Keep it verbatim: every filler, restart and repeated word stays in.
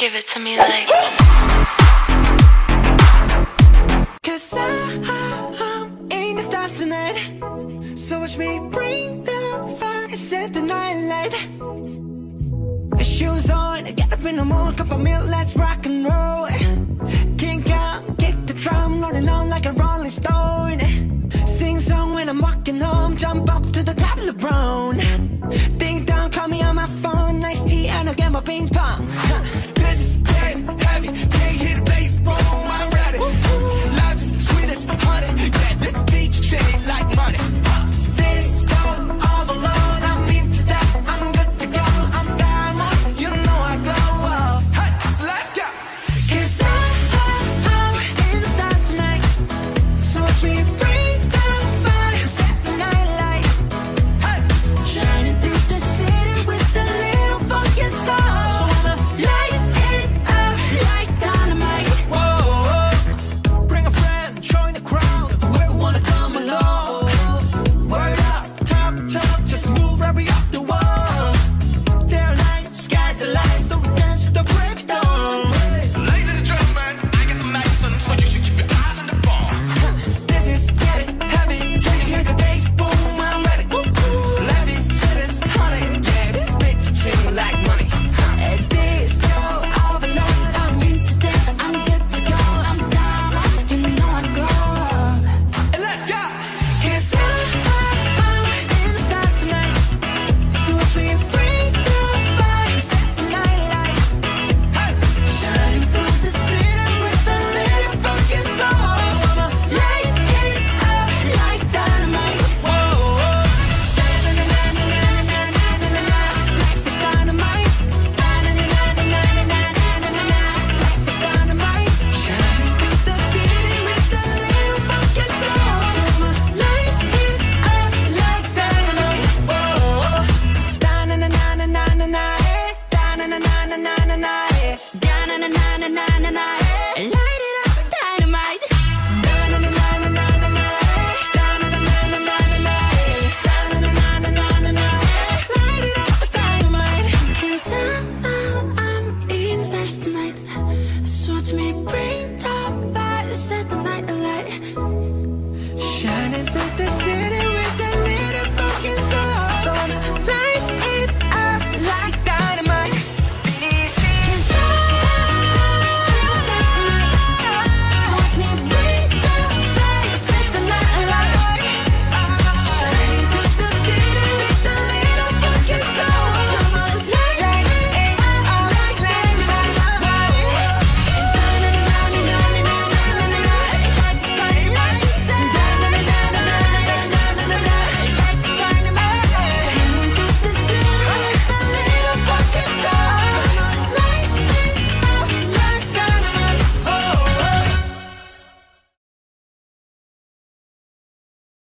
Give it to me like. Cause I'm in the stars tonight, so watch me bring the fire, set the night light. Shoes on, get up in the morning, cup of milk, let's rock and roll. Kink out, kick the drum, rolling on like a rolling stone. Sing song when I'm walking home, jump up to the top of the brown. Ding dong, call me on my phone, nice tea and I'll get my ping pong. This is getting heavy, can't hear the bass, boom, I'm ready. Life is sweet as honey, yeah, this beach chain like money. This don't overload, I'm into that, I'm good to go, I'm diamond, you know I glow. Hey, so let's go. Cause I'm, I'm in the stars tonight, so watch me bring the fire, set the night light. Hey, shining through the city with a little funky soul. So I'ma light it up like dynamite. Whoa, bring a friend, join the crowd, whoever wanna come along. Word up, talk, talk, just move right up the wall. They're light, skies are light, so we dance to the breakdown. Ladies and gentlemen, I got the medicine, so you should keep your eyes on the ball. This is getting heavy, can you hear the bass? Boom, I'm ready. Life is sweet as honey, yeah, this bitch chain like money. And this don't overload, I'm into that, I'm good to go, I'm down, you know I glow. And let's go. Cause I'm, I'm in the stars tonight, so watch me bring the fire, set the night light. Hey, shining through the city with a little funky soul. So I'ma light it up like dynamite. Whoa, da-na-na-na-na-na-na-na-na-na. Life is dynamite. Da-na-na-na-na-na-na-na-na. Life is dynamite. Shining through the city with a little funky soul. So I'ma light it up like dynamite. Whoa, da-na-na-na-na-na-na-na. Da-na-na-na-na-na-na-na. Da-na-na-na-na-na-na-na. Light